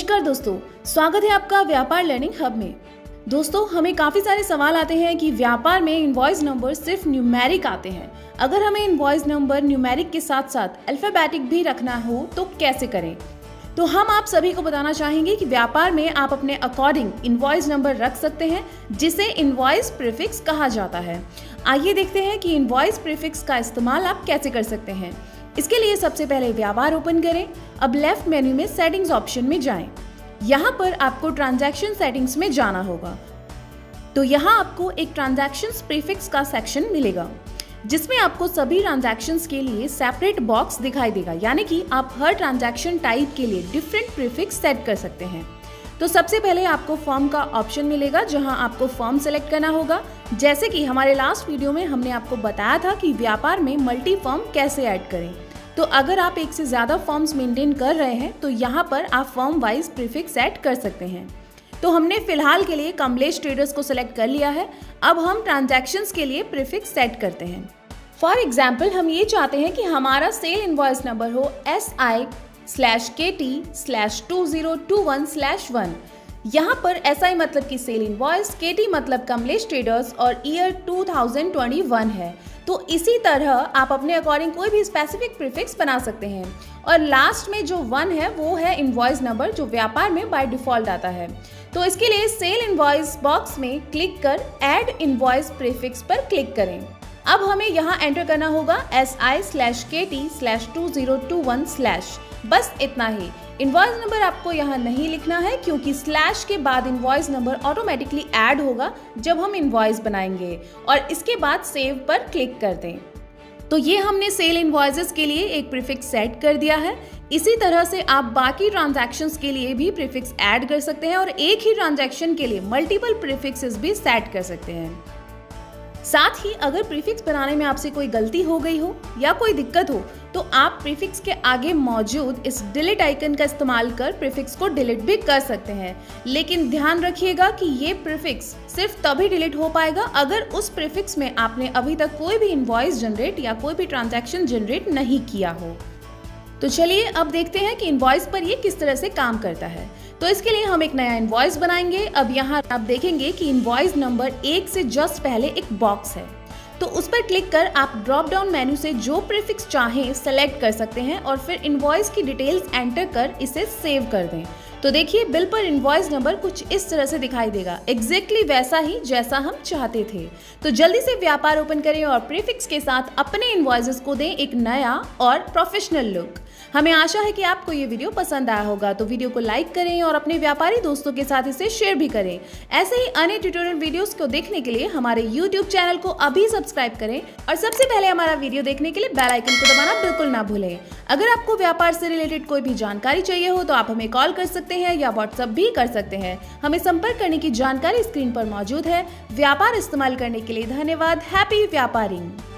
नमस्कार दोस्तों, स्वागत है आपका व्यापार लर्निंग हब में। दोस्तों, हमें काफी सारे सवाल आते हैं कि व्यापार में इनवॉइस नंबर सिर्फ न्यूमेरिक आते हैं। अगर हमें इनवॉइस नंबर न्यूमेरिक के साथ साथ अल्फाबेटिक भी रखना हो तो कैसे करें। तो हम आप सभी को बताना चाहेंगे कि व्यापार में आप अपने अकॉर्डिंग इनवॉइस नंबर रख सकते हैं, जिसे इनवॉइस प्रीफिक्स कहा जाता है। आइए देखते हैं कि इनवॉइस प्रीफिक्स का इस्तेमाल आप कैसे कर सकते हैं। इसके लिए सबसे पहले व्यापार ओपन करें। अब लेफ्ट मेन्यू में सेटिंग्स ऑप्शन में जाएं। यहाँ पर आपको ट्रांजैक्शन सेटिंग्स में जाना होगा। तो यहाँ आपको एक ट्रांजैक्शंस प्रीफिक्स का सेक्शन मिलेगा, जिसमें आपको सभी ट्रांजैक्शंस के लिए सेपरेट बॉक्स दिखाई देगा, यानी कि आप हर ट्रांजैक्शन टाइप के लिए डिफरेंट प्रीफिक्स सेट कर सकते हैं। तो सबसे पहले आपको फॉर्म का ऑप्शन मिलेगा, जहां आपको फॉर्म सेलेक्ट करना होगा। जैसे कि हमारे लास्ट वीडियो में हमने आपको बताया था कि व्यापार में मल्टी फॉर्म कैसे ऐड करें। तो अगर आप एक से ज़्यादा फॉर्म्स मेंटेन कर रहे हैं तो यहाँ पर आप फॉर्म वाइज प्रीफिक्स ऐड कर सकते हैं। तो हमने फिलहाल के लिए कमलेश ट्रेडर्स को सिलेक्ट कर लिया है। अब हम ट्रांजैक्शंस के लिए प्रीफिक्स सेट करते हैं। फॉर एग्जाम्पल, हम ये चाहते हैं कि हमारा सेल इनवॉइस नंबर हो SI/KT/2021/1। यहाँ पर SI मतलब कि सेल इनवॉइस, KT मतलब कमलेश ट्रेडर्स और ईयर 2021 है। तो इसी तरह आप अपने अकॉर्डिंग कोई भी स्पेसिफिक प्रीफिक्स बना सकते हैं। और लास्ट में जो 1 है वो है इनवॉइस नंबर, जो व्यापार में बाय डिफॉल्ट आता है। तो इसके लिए सेल इनवॉइस बॉक्स में क्लिक कर ऐड इनवॉइस प्रीफिक्स पर क्लिक करें। अब हमें यहाँ एंटर करना होगा SI/KT/2021/। बस इतना ही। इनवॉइस नंबर आपको यहाँ नहीं लिखना है, क्योंकि स्लैश के बाद इनवॉइस नंबर ऑटोमेटिकली ऐड होगा जब हम इनवॉइस बनाएंगे। और इसके बाद सेव पर क्लिक कर दें। तो ये हमने सेल इनवॉइसेस के लिए एक प्रीफिक्स सेट कर दिया है। इसी तरह से आप बाकी ट्रांजैक्शंस के लिए भी प्रीफिक्स ऐड कर सकते हैं और एक ही ट्रांजैक्शन के लिए मल्टीपल प्रीफिक्सेस भी सेट कर सकते हैं। साथ ही अगर प्रीफिक्स बनाने में आपसे कोई गलती हो गई हो या कोई दिक्कत हो तो आप प्रीफिक्स के आगे मौजूद इस डिलीट आइकन का इस्तेमाल कर प्रीफिक्स को डिलीट भी कर सकते हैं। लेकिन ध्यान रखिएगा कि ये प्रीफिक्स सिर्फ तभी डिलीट हो पाएगा अगर उस प्रीफिक्स में आपने अभी तक कोई भी इनवॉइस जनरेट या कोई भी ट्रांजैक्शन जनरेट नहीं किया हो। तो चलिए अब देखते हैं कि इनवॉइस पर ये किस तरह से काम करता है। तो इसके लिए हम एक नया इनवॉइस बनाएंगे। अब यहाँ आप देखेंगे कि इनवॉइस नंबर 1 से जस्ट पहले एक बॉक्स है। तो उस पर क्लिक कर आप ड्रॉप डाउन मेन्यू से जो प्रीफिक्स चाहें सेलेक्ट कर सकते हैं और फिर इनवॉइस की डिटेल्स एंटर कर इसे सेव कर दें। तो देखिए, बिल पर इनवॉइस नंबर कुछ इस तरह से दिखाई देगा, एग्जैक्टली वैसा ही जैसा हम चाहते थे। तो जल्दी से व्यापार ओपन करें और प्रीफिक्स के साथ अपने इनवॉइसेस को दें एक नया और प्रोफेशनल लुक। हमें आशा है कि आपको ये वीडियो पसंद आया होगा। तो वीडियो को लाइक करें और अपने व्यापारी दोस्तों के साथ इसे शेयर भी करें। ऐसे ही अन्य ट्यूटोरियल वीडियोस को देखने के लिए हमारे YouTube चैनल को अभी सब्सक्राइब करें और सबसे पहले हमारा वीडियो देखने के लिए बेल आइकन को दबाना बिल्कुल ना भूलें। अगर आपको व्यापार से रिलेटेड कोई भी जानकारी चाहिए हो तो आप हमें कॉल कर सकते हैं या व्हाट्सएप भी कर सकते हैं। हमें संपर्क करने की जानकारी स्क्रीन पर मौजूद है। व्यापार इस्तेमाल करने के लिए धन्यवाद। हैप्पी व्यापारिंग।